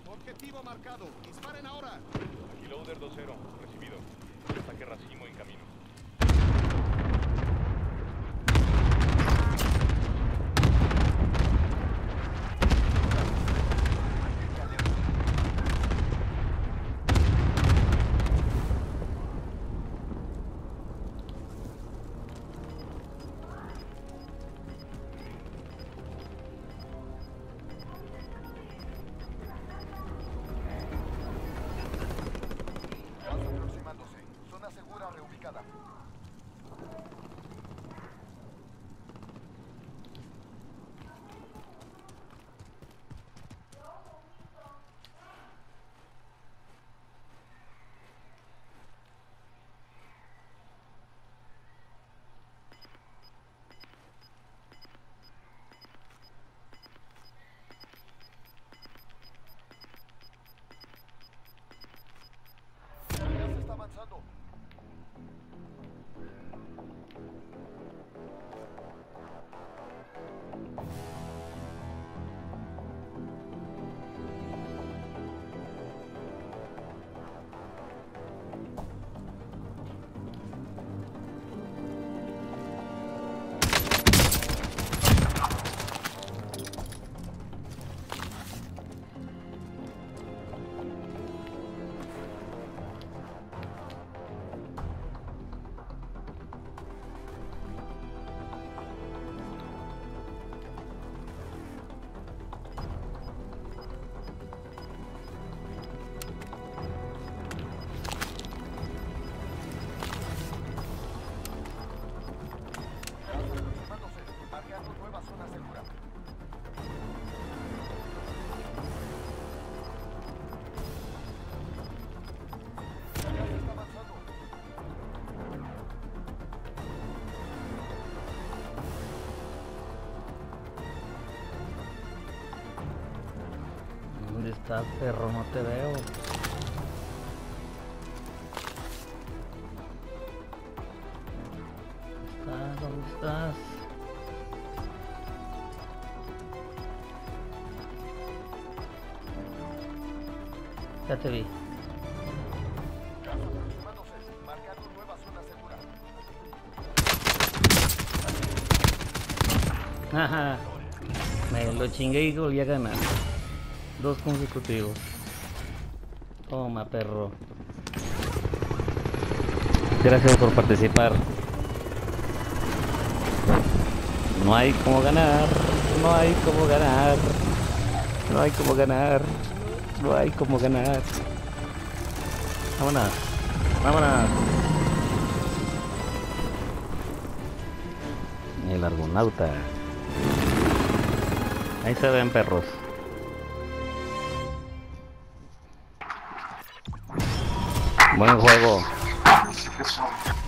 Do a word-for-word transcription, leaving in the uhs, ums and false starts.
Objetivo marcado. Disparen ahora. Aquí Loader dos cero. Recibido. Ataque racimo en camino. Zona segura reubicada. Ya se está avanzando. Marcando nueva zona segura. Ya se está avanzando. ¿Dónde estás, perro? No te veo. ¿Estás? ¿Dónde estás? Ya te vi. Gas aproximándose. Marcando nueva zona segura. Ajá. Me lo chingué y volví a ganar. Dos consecutivos. Toma, perro. Gracias por participar. No hay como ganar. No hay como ganar. No hay como ganar. No hay como ganar. Vámonos. Vámonos. El Argonauta. Ahí se ven, perros. Buen juego.